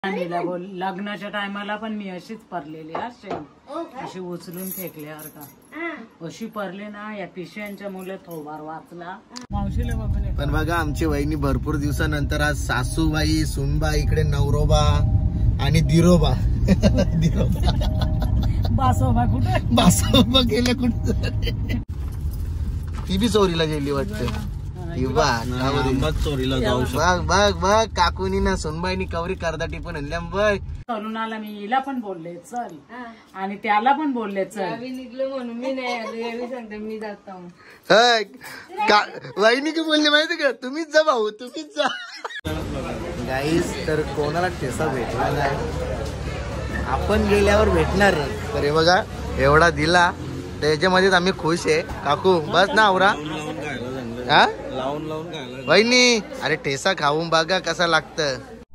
लग्नाच्या टायमाला पण मी अशीच परलेली अशी उचलून फेकल्यावर का अशी परले ना या पिशव्यांच्या मुले थोबार वाचला मावशीला बघून. पण बघा आमची वहिनी भरपूर दिवसानंतर आज सासूबाई सुनबाई इकडे नवरोबा आणि दिरोबा बासोबा कुठे बासोबा गेले कुठे ती बी चोरीला गेली वाटतं. चोरीला जाऊ बघ बघ काकूनी ना सुनबाईनी कवरी करदाटी पण आणल्या बघ. तरुणाला मी हिला पण बोलले चल आणि त्याला पण बोलले चल. निघलो म्हणून मी नाही सांगते मी जातो. वहिनी की बोलली माहिती का तुम्हीच जा भाऊ तुम्हीच जा. गाईस तर कोणाला ठेसा भेटला नाही आपण गेल्यावर भेटणार. तर हे बघा एवढा दिला त्याच्यामध्येच आम्ही खुश आहे. काकू बस ना आवरा लावून लावून खायला वहिनी. अरे ठेसा खाऊन बघा कसा लागतं.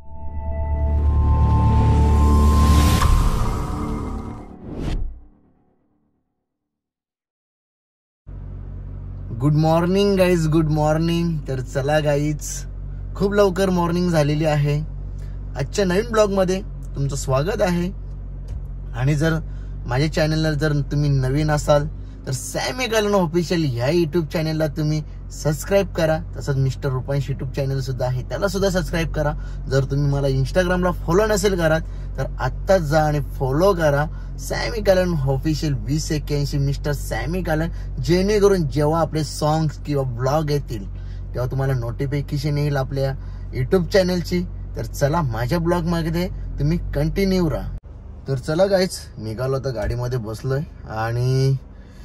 Good morning guys good morning. तर चला गाईज खूप लवकर मॉर्निंग झालेली आहे. आजच्या नवीन ब्लॉग मध्ये तुमचं स्वागत आहे. आणि जर माझ्या चॅनलला जर तुम्ही नवीन असाल तर सॅमी कालन ऑफिशियल ह्या युट्यूब चॅनलला तुम्ही सबस्क्राईब करा. तसंच मिस्टर रुपांश युट्यूब चॅनल सुद्धा आहे त्याला सुद्धा सबस्क्राईब करा. जर तुम्ही मला इंस्टाग्रामला फॉलो नसेल करत तर आत्ताच जा आणि फॉलो करा Sammy Kalan official 2081 mister Sammy Kalan. जेणेकरून जेव्हा आपले सॉंग्स किंवा ब्लॉग येतील तेव्हा तुम्हाला नोटिफिकेशन येईल आपल्या युट्यूब चॅनलची. तर चला माझ्या ब्लॉग मध्ये तुम्ही कंटिन्यू राहा. तर चला गाईच निघालो तर गाडीमध्ये बसलोय आणि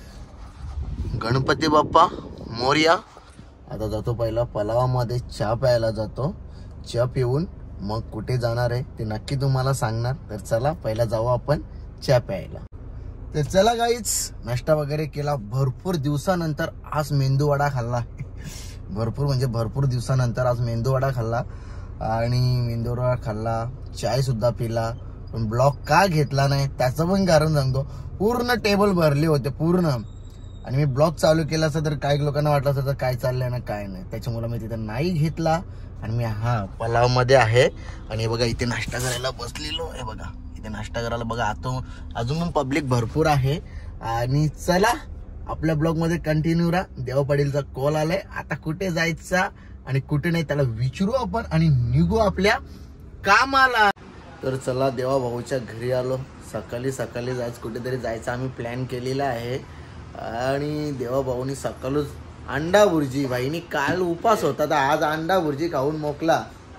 गणपती बाप्पा मोरया. आता जातो पहिला पलावामध्ये चहा प्यायला जातो. चहा पिऊन मग कुठे जाणार आहे ते नक्की तुम्हाला सांगणार. तर चला पहिला जाऊ आपण चहा प्यायला. तर चला गाईच नाश्ता वगैरे केला. भरपूर दिवसानंतर आज मेंदूवडा खाल्ला. भरपूर म्हणजे भरपूर दिवसानंतर आज मेंदूवडा खाल्ला आणि मेंदूवडा खाल्ला चाय सुद्धा पिला. पण ब्लॉग का घेतला नाही त्याचं पण कारण सांगतो. पूर्ण टेबल भरले होते पूर्ण आणि मी ब्लॉग चालू केला असता तर काही लोकांना वाटलं असतं तर काय चाललंय ना काय नाही. त्याच्यामुळे मी तिथे नाही घेतला आणि मी पलाव मध्ये आहे. आणि बघा इथे नाश्ता करायला बसलेलो आहे. बघा इथे नाश्ता करायला बघा आता अजून पण पब्लिक भरपूर आहे. आणि चला आपल्या ब्लॉग मध्ये कंटिन्यू राहा. देवा पाटीलचा कॉल आलाय. आता कुठे जायचा आणि कुठे नाही त्याला विचारू आपण आणि निघू आपल्या कामाला. तर चला देवा भाऊच्या घरी आलो. सकाळी सकाळी जायचं कुठेतरी जायचं आम्ही प्लॅन केलेला आहे. आणि देवा भाऊनी सकाळच अंडा भुर्जी भाईनी काल उपास होता तर आज अंडा भुर्जी खाऊन मोकला.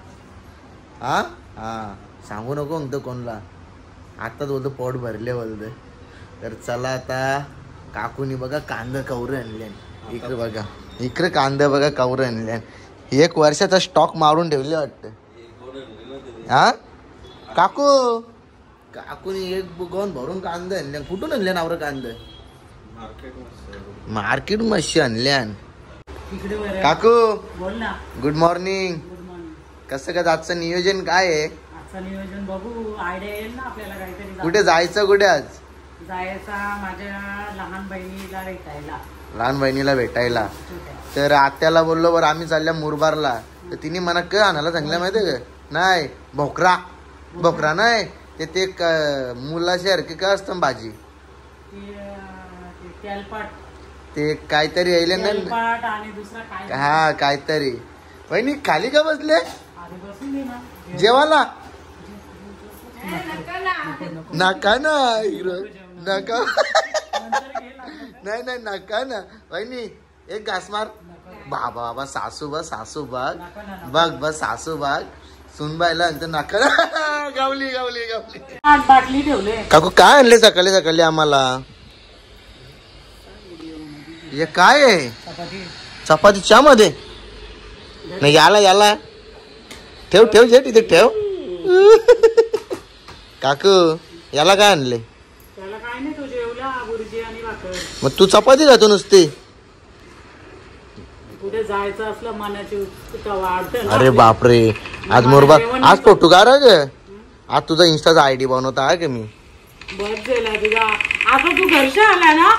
हा सांगू नको म्हणतो कोणला आताच बोलतो पोट भरले बोलतोय. तर चला आता काकूनी बघा कांदा कवरे आणले. इकडे बघा इकडे कांदा बघा कवरे आणले. 1 वर्षाचा स्टॉक मारून ठेवले वाटतं. हा काकू काकूनी 1 बुगवून भरून कांदा आणले. कुठून आणले नावर कांदा मार्केट मशी आणल्यान. काकू बोल ना. Good morning. कसं काय आजचं नियोजन काय आहे? आजचं नियोजन बघू आयडिया येईल ना आपल्याला काहीतरी. कुठे जायचं कुठे आज? जायचा माझ्या लहान बहिणीला भेटायला. लहान बहिणीला भेटायला. तर आत्याला बोललो बरं आम्ही चालल्या मुरबारला. तर तिने म्हणा काय आणायला सांगितलं माहितीये का? नाही भोकरा भोकरा नाही ते मुलासारखी काय असतं भाजी ते काहीतरी यायले ना. हा काहीतरी. वहिनी खाली का बसले जेवायला? नका ना नका नाही नाही नका ना वहिनी. एक घास मार. बाबा बाबा सासू बाग बघ बस सासू बाग सुनबाईला नका गावली गावली गावली. बाटली ठेवले. काकू काय आणले सकाळी सकाळी आम्हाला? हे काय आहे? चपाती च्यामध्ये नाही. याला ठेव ठेव जे तिथे ठेव. काकू याला काय आणले? त्याला काय नाही तो जेवला भुर्जी आणि भाकर. मग तू चपाती खातो नुसती? कुठे जायचं असलं मनाची उत्सुकता वाढते. अरे बापरे आज मुरबार आज फोटो काढा ग. आज तुझा इंस्टाचा आयडी बनवता आहे का मी? बस गेला तुझा. आता तू घरच्या आला ना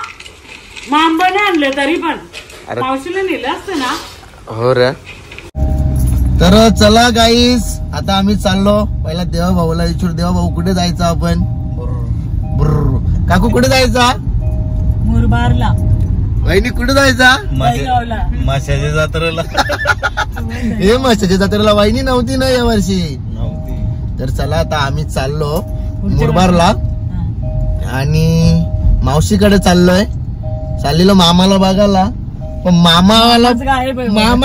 मांबाने आणले तरी पण मावशीला नेलं असतं ना. हो रे. तर चला गाईस, आता आम्ही चाललो. पहिला देवाभाऊला विचारू, देवाभाऊ कुठे जायचं आपण? बुर्र. काकू कुठे जायचा? मुरबारला. वहिनी कुठे जायचा? माशाच्या जत्रेला. हे माशाच्या जत्रेला वहिनी नव्हती ना या वर्षी. तर चला आता आम्ही चाललो मुरबारला आणि मावशीकडे चाललोय. चाललेलो मामाला बघायला, पण मामाच गायब.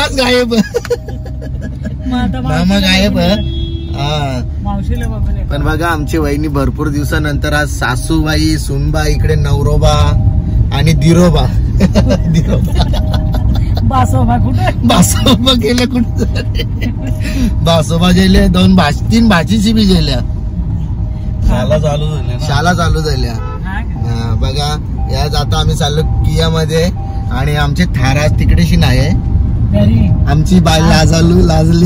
मामा गायब. मावशीला बघून. पण बघा आमची वहिनी भरपूर दिवसानंतर आज सासूबाई, सुनबाई, इकडे नवरोबा आणि दिरोबा. बासोबा कुठे? बासोबा गेले कुठे? बासोबा गेले, 3 भाजीची बी गेल्या. शाला चालू झाल्या. बघा याच आता आम्ही चाललो किया मध्ये आणि आमचे थाराज तिकडेशी नाही. आमची बाई लाजली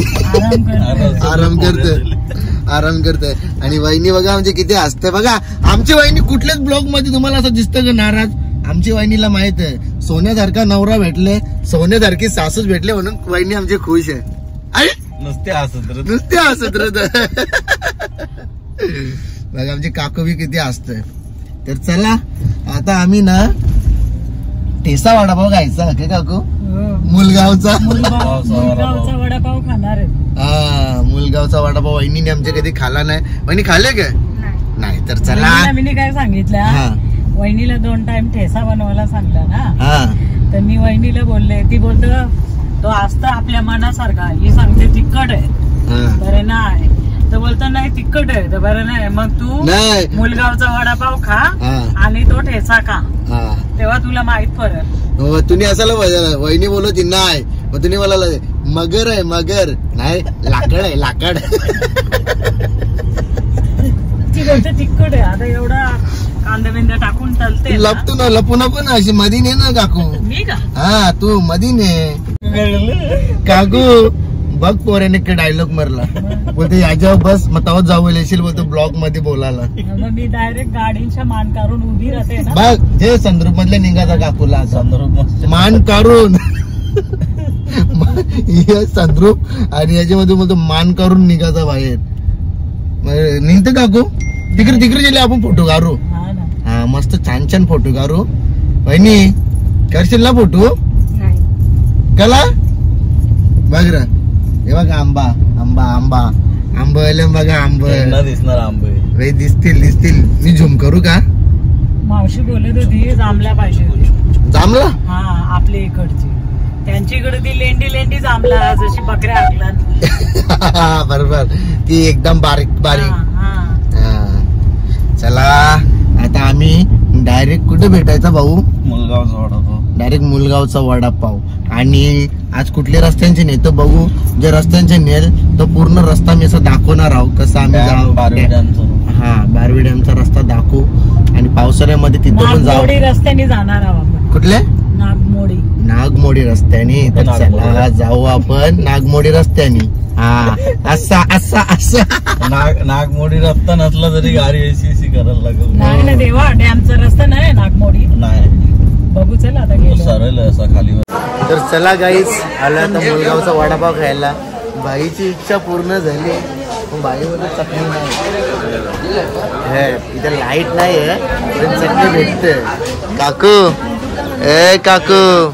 आराम करते. आणि वहिनी बघा म्हणजे किती हसते. बघा आमची वहिनी कुठल्याच ब्लॉग मध्ये तुम्हाला असं दिसतं का नाराज? आमची वहिनीला माहित आहे सोन्यासारखा नवरा भेटले, सोन्यासारखी सासूच भेटले म्हणून वहिनी आमची खुश आहे. नुसते हसत बघा आमची काकू बी किती हसतंय. तर चला आता आम्ही ना ठेसा वडापाव खायचा का काकू? मुलगावचा वडापाव खाणार आहे. मुलगावचा वडापाव वहिनीने आमच्या कधी खाला नाही. वहिनी खाल्ले का? नाही. तर चला मी काय सांगितलं, वहिनीला 2 टाइम ठेसा बनवायला सांगला ना, तर मी वहिनीला बोलले. ती बोलत तो असता आपल्या मनासारखा, ही सांगते तिखट आहे. बरं नाही तर बोलतो नाही तिखट आहे तर बरं नाही, मग तू मुलगावचा वडापाव खा आणि तो ठेचा खा, तेव्हा तुला माहित पडेल. तुम्ही असायला पाहिजे. वहिनी बोलत नाही, मग तुम्ही मला मगर आहे मगर नाही, लाकड आहे लाकड. ती बोलते तिखट आहे. आता एवढा कांदा बिंदा टाकून चालते. लपतो ना, लपून पण अशी मधी ने ना काकू. मी का? हा तू मधी ने काकू. बघ पोऱ्याने डायलॉग मारला, बोलते याच्यावर बस मग तेव्हा जाऊ येशील बोलतो ब्लॉग मध्ये बोलायला. मी डायरेक्ट गाडीच्या मान काढून उभी राहते ना. बघ हे संद्रूप मधल्या निघाचा काकूला मान काढून संद्रूप आणि याच्यामध्ये बोलतो मान काढून निघाचा बाहेर निघतं काकू. तिकडे गेले आपण फोटो काढू. हा मस्त छान छान फोटो काढू. वहिनी करशील ना फोटो? कला बघ र. हे बघा आंबा आंबा आंबा आंब बघा आंब दिसणार आंबे दिसतील. मी झूम करू का? मावशी बोलत होती जांभल्या पाहिजे. जांभला? हा आपल्या इकडची. त्यांची इकडे ती लेंडी जांभला जशी बकऱ्या आगला. बरोबर ती एकदम बारीक बारीक. चला आता आम्ही डायरेक्ट कुठे भेटायचा भाऊ? मुलगावचा वडापाव. डायरेक्ट मुलगावचा वडापाव. आणि आज कुठल्या रस्त्यांचे नेतो बघू. जे रस्त्यांचे नेल तो पूर्ण रस्ता मी असं दाखवणार आहोत कसा आम्ही जाऊ. हा बारवी डॅमचा रस्ता दाखवू आणि पावसाळ्यामध्ये तिथं पण जाऊ. रस्त्याने जाणार आहोत. कुठले? नागमोडी रस्त्याने. तर चला जाऊ आपण नागमोडी रस्त्याने. हा असा नागमोडी रस्ता नसला तरी गाडी एसी करायला लागेल. नाही ना देवा, डॅमचा रस्ता नाही नागमोडी. नाही बघू चला आता गेलो सरळ असा खाली. तर चला गाईस आला तर मुलगावचा वडापाव खायला. बाईची इच्छा पूर्ण झाली. बाईमध्ये चटणी नाही, इथे लाईट नाही आहे पण चटणी भेटते. काकू ए काकू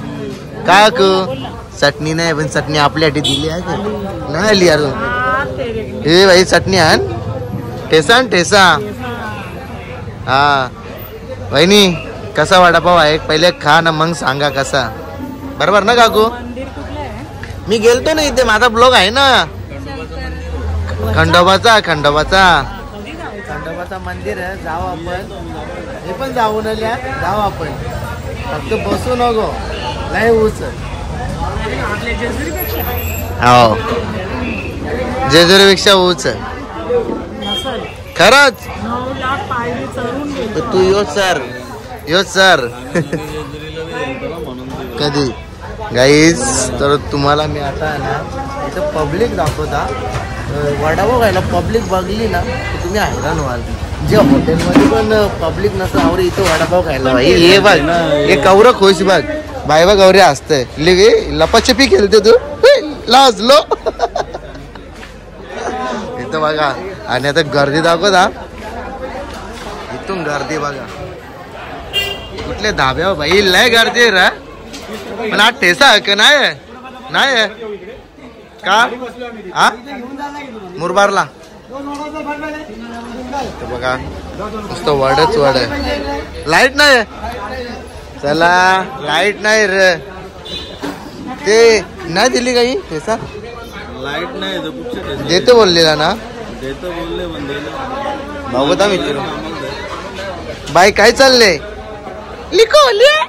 चटणी नाही पण चटणी आपल्यासाठी दिली आहे का नाही आली यार. हे बाई चटणी आण. ठेसा हा. वहिनी कसा वडापाव आहे पहिले खा ना मग सांगा कसा. बरोबर ना काकू? मी गेलतो ना इथे, माझा ब्लॉग आहे ना. खंडोबाचा मंदिर आहे. जाऊ आपण. हे पण जाऊ न जाऊ आपण. फक्त बसू नको नाही ऊच. हो जेजुरीपेक्षा ऊच खरंच. तू यो सर कधी गाईज. तर तुम्हाला मी आता ना इथं पब्लिक दाखवता. वडापाव खायला पब्लिक बघली ना तर तुम्ही हैराण व्हाल. जे हॉटेलमध्ये पण पब्लिक नसतं आवडे इथं वडापाव खायला. भाई हे बघ हे कवरं खुश बघ. बाय बघ गौरी असतंय लपाछपी खेळते तू लाजलो. इथं बघा. आणि आता गर्दी दाखवता, इथून गर्दी बघा. कुठले धाब्यावर बाई लय गर्दी रे. पण हा ठेसा का नाही नाही का हा मुरबारला बघा नुसतं वडच वड. लाईट नाही. चला लाईट नाही रे. ते नाही दिली काही ठेसा. लाईट नाही देतो बोललेला ना. देतो बोलले बघता मित्र. बाई काय चाललंय लिको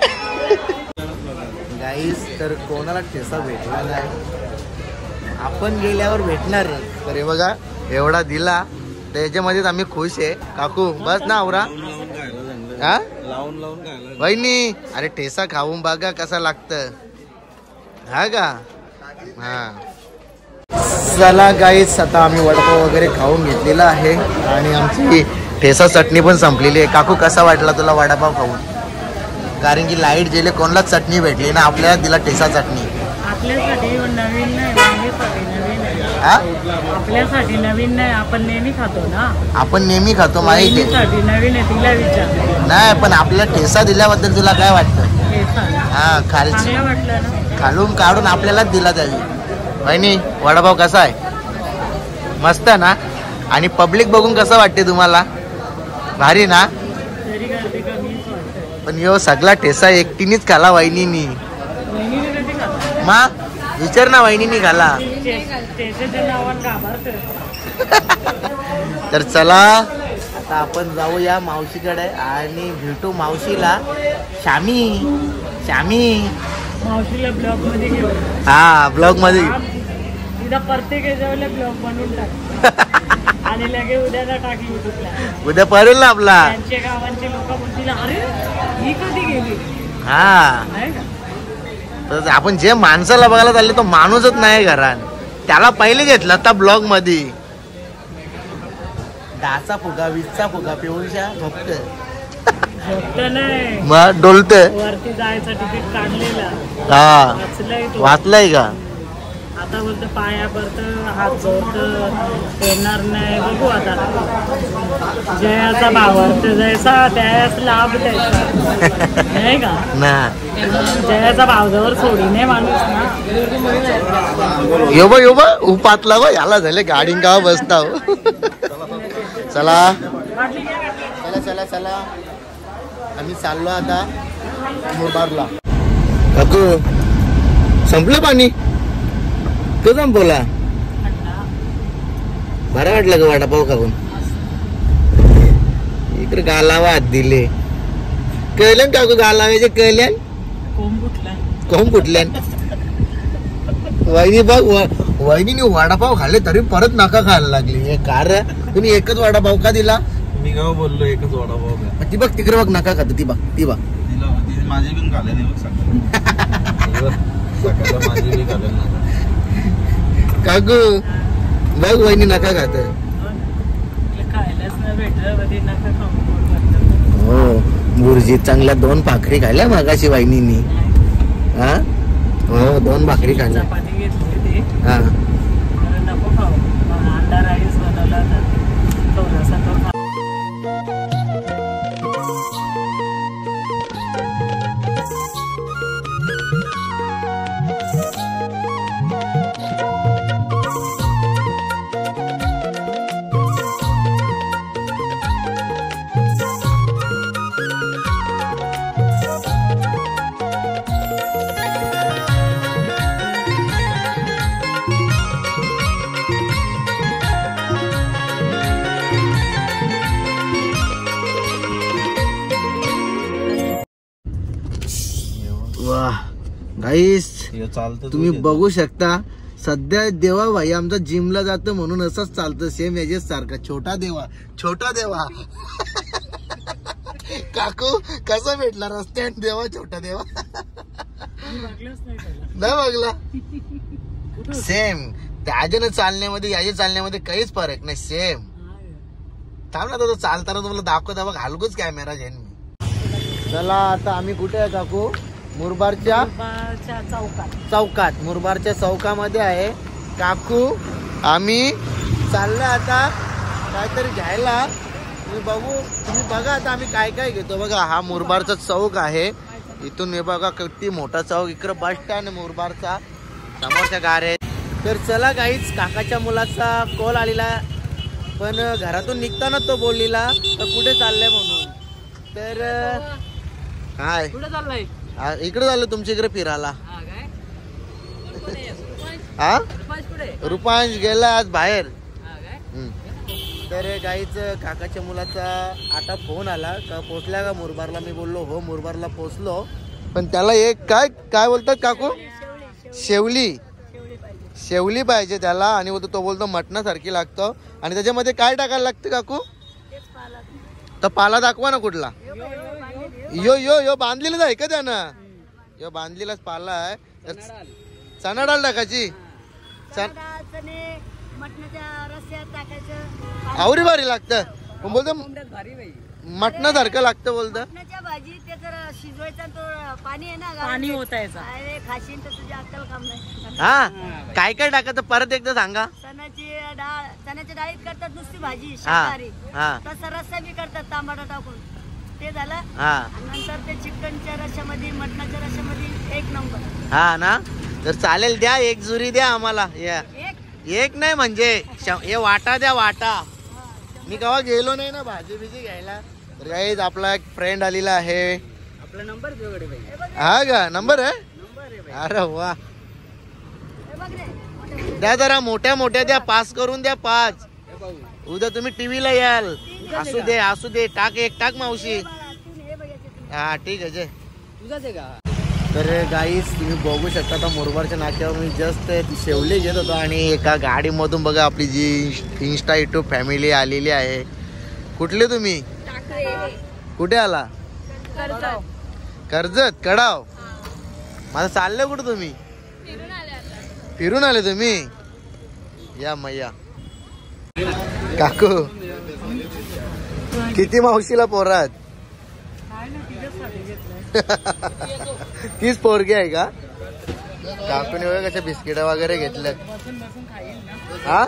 गाईस. तर कोणाला ठेसा भेटला नाही. आपण गेल्यावर भेटणार. तर हे बघा एवढा दिला त्याच्यामध्येच आम्ही खुश आहे. काकू बस ना आवरा. हा लावून खायला वहिनी. अरे ठेसा खाऊन बघा कसा लागतं. हा का हा. चला गाईस आता आम्ही वडापाव वगैरे खाऊन घेतलेला आहे आणि आमची ठेसा चटणी पण संपलेली आहे. काकू कसा वाटला तुला वडापाव खाऊन. कारण की लाईट गेले कोणाला चटणी भेटली ना आपल्याला दिला ठेसा चटणी. आपल्यासाठी नवीन नाही, नेहमीसाठी नवीन आहे. आपल्यासाठी नवीन नाही, आपण नेहमी खातो ना. आपण नेहमी खातो माहिती आहे. नवीन आहे तिला विचार. नाही पण आपल्याला ठेसा दिल्याबद्दल तुला काय वाटतं. हा खालची वाटलं ना. खालून काढून आपल्यालाच दिला त्याची. वहिनी वडापाव कसा आहे. मस्त ना. आणि पब्लिक बघून कसं वाटते तुम्हाला. भारी ना. तरी गर्दी कमीच वाटते. पण यो सगळा ठेसा एकटीनीच खाला वहिनीनी. वहिनीने कधी खातो. मा विचार ना वहिनीनी खाला. त्याच्या नावानं घाबरते. तर चला आता आपण जाऊया मावशीकडे आणि भेटू मावशीला. शामी शामी मावशीला ब्लॉग मध्ये घेऊन. हा ब्लॉग मध्ये तिला प्रत्येक याच्यावर ब्लॉग बनवून टाक. आणि लगे उद्याला टाक युट्यूबला. उद्या पडेल ना आपला. त्यांच्या गावांचे लोक बोलतील अरे ही कधी गेली. हा नाही का. तर आपण जे माणसाला बघायला चालले तो माणूसच नाही घरात. त्याला पहिले घेतलं आता ब्लॉग मध्ये. 10चा फुगा 20चा फुगा पिऊनशा फक्त नाही मग डोलत. वरती जायचं तिकीट काढलेला. हा वाचलंय तो. वाचलाय का. आता बोलतो पाया पडतं हात जोडतं येणार नाही. बघू आता. जयाचा भावार्थ जैसा त्यास लाभ द्यायचा नाही का ना. जयाचा भावजावर सोडी नाही माणूस ना. यो बा उपातला बा याला झाले गाडी का बसता. चला चला चला चला आम्ही चाललो आता मुरबारला. काकू संपलं पाणी. तो संपवला. बरं वाटलं का वडापाव खाऊन. इकडे गालावा हात दिले. कळलं काकू गालावायचे कळल्यान. कोंब कुठल्यान. वहिनी बघ वहिनीने वडापाव खाल्ले तरी परत नका खायला लागली. कार तुम्ही एकच वडापाव का दिला. मी काय बोललो एकच वडापाव. ती बघ तिकडे बघ नका खात. ती बघ ती बघ माझी पण खाल्ले नाही बघ. सकाळला माझी बी खाल्ले ना. काकू बघ वहिनी नका खात. खायलाच नाही भेटलं नका खाऊ. हो बुर्जी चांगल्या 2 भाकरी खाल्ल्या मागाशी वहिनीनी. हा हो 2 भाकरी खाल्ल्या. चपाती घेतली ते. हा नको खाऊ. अंडा राईस बनवला होता थोडासा तो खा. वाह गाईस चालतं. तुम्ही बघू शकता सध्या देवा भाई आमचा जिमला जातो म्हणून असंच चालतं. सेम याच्याच सारखा. छोटा देवा छोटा देवा. काकू कसं भेटला रस्त्यात देवा छोटा देवा. नाही बघला. सेम त्याच्याने चालण्यामध्ये याच्या चालण्यामध्ये काहीच फरक नाही. सेम. थांब ना तो चालताना तुम्हाला दाखवता बघ हलकूच कॅमेरा घेईन मी. चला आता आम्ही कुठे आहे काकू. मुरबारच्या चौकात. चौकात. मुरबारच्या चौकामध्ये आहे काकू. आम्ही चाललं आता काहीतरी घ्यायला. तुम्ही बघा आता आम्ही काय काय घेतो. बघा हा मुरबाडचा चौक आहे. इथून हे बघा किती मोठा चौक. इकडं बस स्टँड मुरबाडचा, समोरच्या गाड्या. तर चला काहीच काकाच्या मुलाचा कॉल आलेला, पण घरातून निघताना तो बोललेला तर कुठे चाललंय म्हणून. तर काय कुठे चाललंय? इकडे चाललो तुमच्या इकडे फिरायला. हा रुपांश गेला आज बाहेर. तर गाईच काकाच्या मुलाचा आता फोन आला का पोचल्या का मुरबारला. मी बोललो हो मुरबारला पोचलो, पण त्याला एक काय बोलतात काकू, शेवली पाहिजे त्याला. आणि तो बोलतो मटणासारखी लागतं. आणि त्याच्यामध्ये काय टाकायला लागतं काकू? तर पाला दाखवा ना कुठला. यो बांधलेलाच आहे का त्यानं? यो बांधलेलाच पाला आहे. चणा डाळ टाकायची. आवरी भारी लागतं. पण बोलतो मटणासारखं लागतं बोलतं. भाजी ते जर शिजवायचा तो पाणी आहे ना, पाणी होतायचा. अरे खाशीन तर तुझी अक्कल काम नाही. हा काय काय टाकायचं परत एकदा सांगा. चण्याच्या डाळीत करतात नुसती भाजी शाकाहारी. तसं रस्सा बी करतात टमाटा टाकून. ते झालं. नंतर ते चिकनच्या रश्यामध्ये मटणाच्या रश्यामध्ये एक नंबर. हा ना, तर चालेल द्या एक जुरी द्या आम्हाला. एक नाही म्हणजे हे वाटा द्या वाटा. मी केव्हा गेलो नाही ना भाजी बिजी घ्यायला. तर गाईज आपला एक फ्रेंड आलेला आहे. आपला नंबर हा का नंबर आहे? अरे वा, द्या जरा मोठ्या द्या. पास करून द्या 5. उद्या तुम्ही टीव्हीला याल. असू दे टाक एक टाक मावशी. हा ठीक आहे. तर गाईस तुम्ही बघू शकता आता मुरबाडच्या नाक्यावर मी जस्ट शेवले घेत होतो आणि एका गाडीमधून बघा आपली जी इन्स्टा युट्यूब फॅमिली आलेली आहे. कुठले तुम्ही? कुठे आला? कर्जत कडाव. माझं चाललंय कुठं तुम्ही? फिरून आले तुम्ही? या मैया काकू किती मावशीला पोरात? तीच पोरगी आहे का? काकूने वगैरे कशा बिस्किट वगैरे घेतल्यात. हा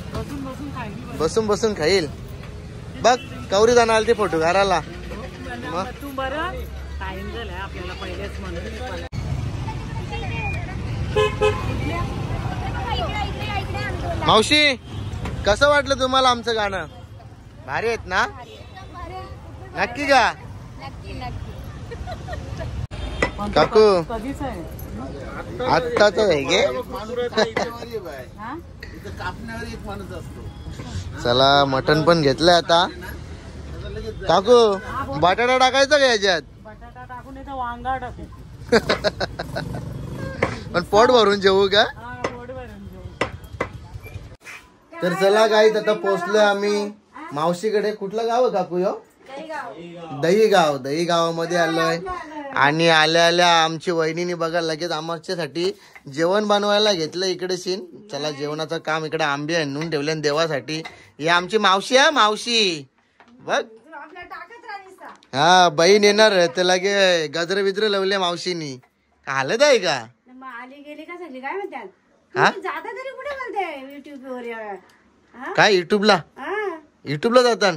बसून खाईल. बघ कवरी जाणार आली ती फोटो घराला. मावशी कसं वाटलं तुम्हाला आमचं गाणं? भारी आहेत ना? नक्की का काकू? आत्ताच आहे गे. चला मटन पण घेतलंय आता. काकू बटाटा टाकायचा का याच्यात? बटाटा टाकून येतो, वांगा टाकू. पण पोट भरून जेवू का? तर चला गाईत आता पोहोचलोय आम्ही मावशीकडे. कुठलं गाव आहे काकू? यो दही गावामध्ये आलोय. आणि आल्या आमची वहिनीने बघा लगेच आमच्यासाठी जेवण बनवायला घेतलं इकडे सीन. चला जेवणाचं काम. इकडे आंबे आणून ठेवले देवासाठी. ही आमची मावशी आहे. मावशी बघ हा बहीण येणार तर लगे गजरे बिजरे लावले मावशीनी. हालत आहे का? काय युट्यूबला जातात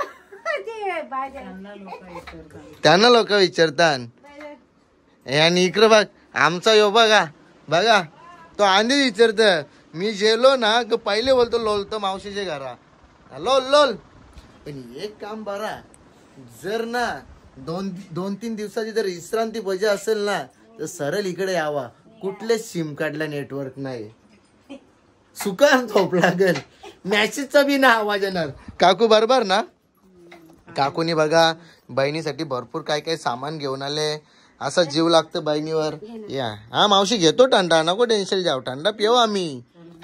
त्यांना लोक विचारतात. आणि इकडं बघ आमचा यो बघा तो आधी विचारत. मी जेलो ना पहिले बोलतो लोलतो मावशीच्या घरा लोल. पण एक काम बरा, जर ना 2-3 दिवसाची जर विश्रांती पाहिजे असेल ना तर सरळ इकडे यावा. कुठलेच सिम कार्डला नेटवर्क नाही. सुकान झोप लागेल. मॅसेजचा बी ना आवाज येणार. काकू बरोबर ना? काकूनी बघा बहिणीसाठी भरपूर काय सामान घेऊन आले. असा जीव लागतं बहिणीवर. या हा मावशी घेतो थंडा, नको टेन्शन जाऊ. थंडा पिऊ आम्ही.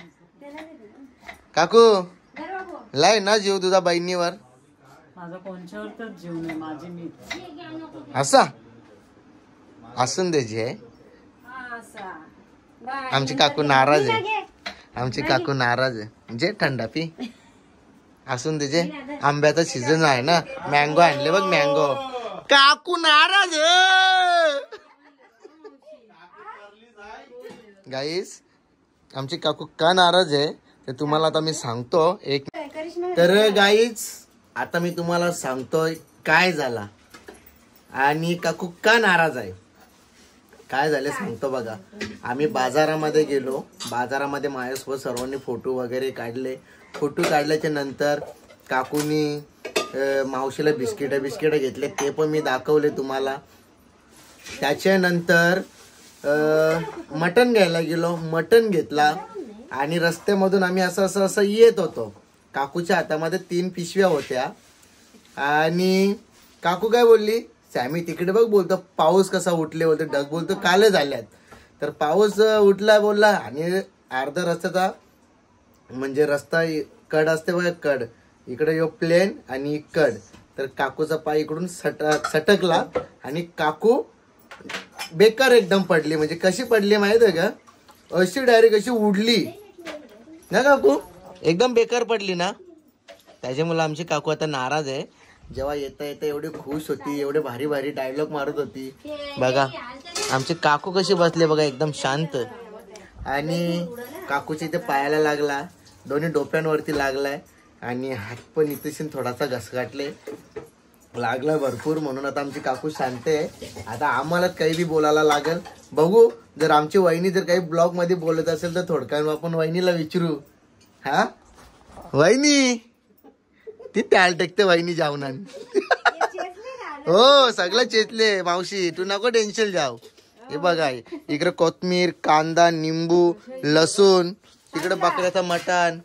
काकू लाय ना जीव तुझा बहिणीवर? माझा कोणच्यावरच जीव नाही. माझी मी असा असून द्यायची. आमची काकू नाराज आहे. जे थंडा पी असून त्याचे. आंब्याचा सीझन आहे ना. मँगो आणले बघ मँगो. काकू नाराज गाईस. आमची काकू का नाराज आहे ते तुम्हाला आता मी सांगतो एक. तर गाईज आता मी तुम्हाला सांगतोय काय झाला आणि काकू का नाराज आहे. काय झाले सांगतो बघा. आम्ही बाजारामध्ये गेलो, बाजारामध्ये माझ्यासोबत सर्वांनी फोटो वगैरे काढले. फोटो काढल्याच्या नंतर काकूनी मावशीला बिस्किट घेतले, ते पण मी दाखवले तुम्हाला. त्याच्यानंतर मटण घ्यायला गेलो, मटण घेतला आणि रस्त्यामधून आम्ही असं येत होतो. काकूच्या हातामध्ये 3 पिशव्या होत्या आणि काकू काय बोलली, सॅमी तिकडे बघ बोलतो पाऊस कसा उठले बोलतो, ढग बोलतो काले झाल्यात. तर पाऊस उठला बोलला आणि अर्धा रस्त्याचा म्हणजे रस्ता कड असते बघ, कड इकडे यो प्लेन आणि कड. तर काकूचा पाय इकडून सटकला आणि काकू बेकार एकदम पडली. म्हणजे कशी पडली माहित आहे का, अशी डायरेक्ट अशी उडली ना काकू, एकदम बेकार पडली ना. त्याच्यामुळे आमची काकू आता नाराज आहे. जेव्हा येता येता एवढी खुश होती, एवढे भारी भारी डायलॉग मारत होती. बघा आमची काकू कशी बसले बघा, एकदम शांत. आणि काकूच्या इथे पायाला लागला, दोन्ही डोप्यांवरती लागलाय आणि हात पण इथेशी थोडासा घसघाटले, लागला भरपूर. म्हणून आता आमची काकू शांत आहे. आता आम्हाला काही बी बोलायला लागेल. बघू जर आमची वहिनी जर काही ब्लॉग मध्ये बोलत असेल तर थोडक्यात आपण वहिनीला विचारू. हा वहिनी ती त्याल टेकते वहिनी जाऊनानी. हो सगळं चेतले मावशी, तू नको टेन्शन जाऊ. हे बघा इकडे कोथमीर, कांदा, निंबू, लसूण, तिकडे बकऱ्याचा मटण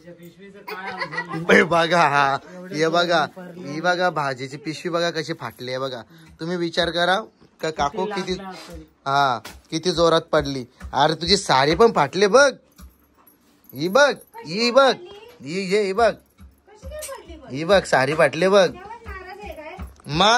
बघा. हा हे बघा, ही बघा भाजीची पिशवी बघा कशी फाटली आहे बघा. तुम्ही विचार करा का काकू किती जोरात पडली. अरे तुझी साडी पण फाटली बघ, ही बघ, ही बघ, ही बघ, ही बघ साडी फाटले बघ. मा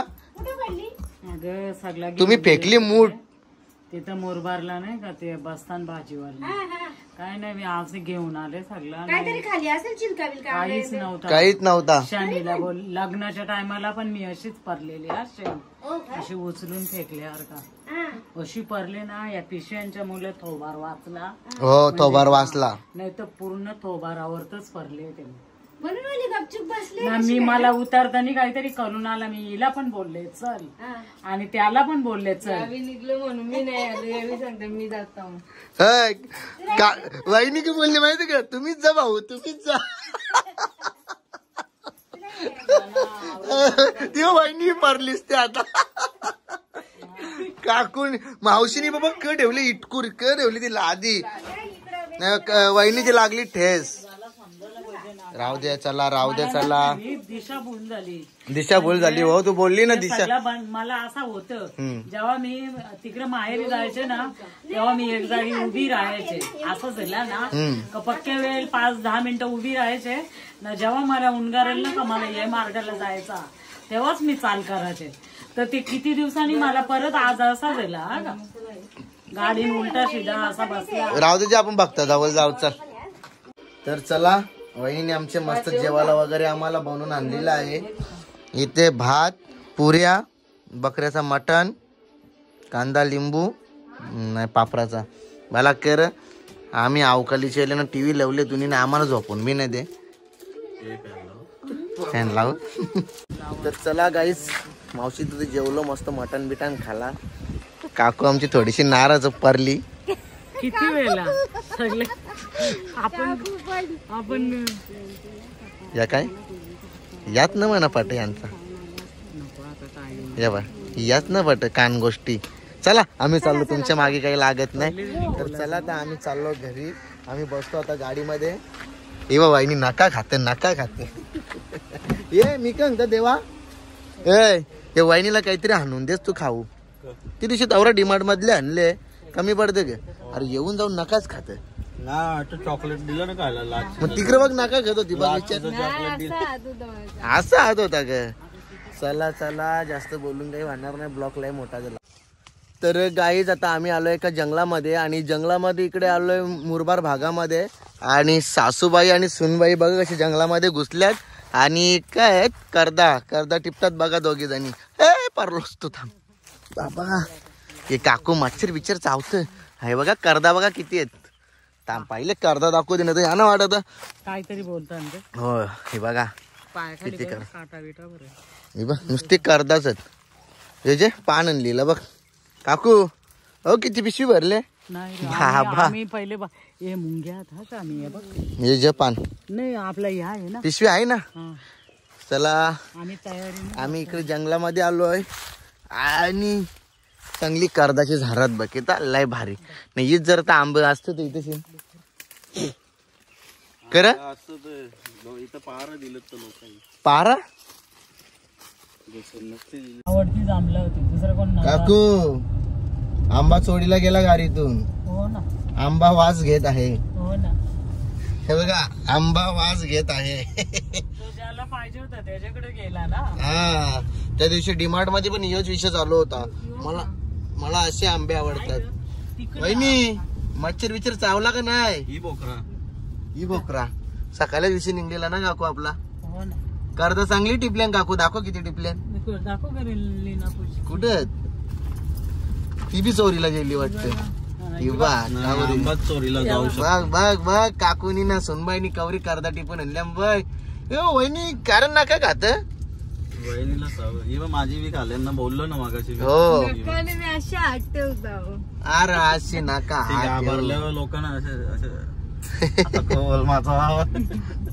तुम्ही फेकली मूठ तिथं मोरबारला नाही का ते बसतान भाजीवाला. काय नाही मी आज घेऊन आले सगळं, काहीच नव्हता. शानीला बोल लग्नाच्या टायमाला पण मी अशीच पडलेली अशी उचलून फेकल्यावर का अशी पडले ना. या पिशव्यांच्या मुले थोबार वाचला. हो थोबार वाचला, नाही तर पूर्ण थोबारावरच पडले ते. मी मला उतरताना काहीतरी करून आला. मी हिला पण बोलले चल आणि त्याला पण बोलले चल. निघलो म्हणून मी नाही आलो, सांगते मी जात. वहिनी की बोलली माहिती का, तुम्हीच जा भाऊ, तुम्हीच जा. ती वहिनी पडलीस ते आता. काकून मावशीनी बाबा क ठेवली, इटकूर क ठेवली तिला आधी. वहिनीची लागली ठेस. राहू दे चला, राहू दे चला. दिशा भूल झाली हो, तू बोलली ना दिशा. मला असं होतं जेव्हा मी तिकडे माहेरी जायचे ना, तेव्हा मी एक जागी उभी राहायचे. असं झालं ना पक्के वेळ 5-10 मिनिटं उभी राहायचे ना. जेव्हा मला उंगारेल ना का मला या मार्गाला जायचा, तेव्हाच मी चाल करायचे. तर ते किती दिवसांनी मला परत आज असा झाला का गाडी उलटा सीधा असा बसला. राहू दे आपण बघता जाऊ चल. तर चला वहिनीने आमचे मस्त जेवायला वगैरे आम्हाला बनवून आणलेलं आहे. इथे भात, पुऱ्या, बकऱ्याचा मटण, कांदा, लिंबू नाही पापराचा मला कर. आम्ही अवकालीचे ना टीव्ही लावले तुम्ही ना, आम्हाला झोपून मी नाही दे फॅन लाव. तर चला गाईस मावशी तुझं जेवलो मस्त मटण बिटण खाला. काकू आमची थोडीशी नाराज पडली. किती वेळा सगळे आपण या काय यात ना म्हणा पाट यांचा या बा यात ना पाट कान गोष्टी. चला आम्ही चाललो, तुमच्या मागे काही लागत नाही. तर चला तर आम्ही चाललो घरी. आम्ही बसतो आता गाडीमध्ये. ए बा वाहिनी नका खाते ये मी का म्हणतो देवा ए वाहिनीला काहीतरी आणून देस तू खाऊ. ती दिवशी तवरा डिमार्ट मधले आणले कमी पडते गे. अरे येऊन जाऊन नकाच खात ना, चॉकलेट दिलं ना खायला. मग तिकडे बघ नका घेत होती बघ विचार असा हात होता ग. चला चला जास्त बोलून काही वाढणार नाही, ब्लॉक लय मोठा झाला. तर गाईज आता आम्ही आलोय एका जंगलामध्ये आणि जंगलामध्ये इकडे आलोय मुरबाड भागामध्ये. आणि सासूबाई आणि सुनबाई बघा कशी जंगलामध्ये घुसल्यात आणि काय करदा टिपतात बघा दोघी जणी. परलोस तू थांब बाबा. हे काकू मच्छर बिच्छर चावत आहे बघा. करदा बघा किती आहेत. पहिले कर्दा दाखवू दे ना या ना वाटत काहीतरी बोलता हो. हे बघा पायाखाली किती कर काटा बिटा बरं. हे बघ नुसती कर्दाच हे जे पान आणलेलं बघ काकू. हो किती पिशवी भरले नाही रे, बाबा. आम्ही पहिले हे मुंग्या था का आम्ही हे बघ हे जे पान नाही आपला ह्या आहे ना पिशवी आहे ना. हा. चला आम्ही तयारी आम्ही इकडे जंगलामध्ये आलो आहे आणि चांगली कर्दाची झाडात बघ येतात लय भारी नाही. हीच जर आंब असत तर इथे कर इथं पहारा दिलं तर लोकांनी पारा आवडती जांभलं होती दुसरं कोण नव्हतं. काकू आंबा चोरीला गेला गाडीतून. हो ना आंबा वास घेत आहे. हो ना हे बघा आंबा वास घेत आहे. तो ज्याला पाहिजे होता त्याच्याकडे गेला ना. हा त्या दिवशी डीमार्ट मध्ये पण योच विषय चालू होता. मला असे आंबे आवडतात. तिकडे वहिनी मच्छर विचार चावला का नाही. ही बोकरा ही बोकरा सकाळच्या दिवशी निघलेला ना काकू आपला. हो ना कर्द चांगली टिपल्यान काकू. दाखव किती टिपल्यान. दाखव करेल लीना पुढची. कुठे ती बी चोरीला गेली वाटतं. ती बघ आंबाच चोरीला जाऊ शकतो. बघ बघ बघ काकूनी ना सुनबाईनी कवरी कर्दा टिपून आणल्या बघ. वहिनी कारण नका खात. वहिनीला सवय. ही बघ माझी बी खाल्ल्या ना बोललो ना मागाशी. हो नकाने मी अशा हात ठेवता अरे अशी नका घाबरल्यावर लोकांना असे आता कोल माझा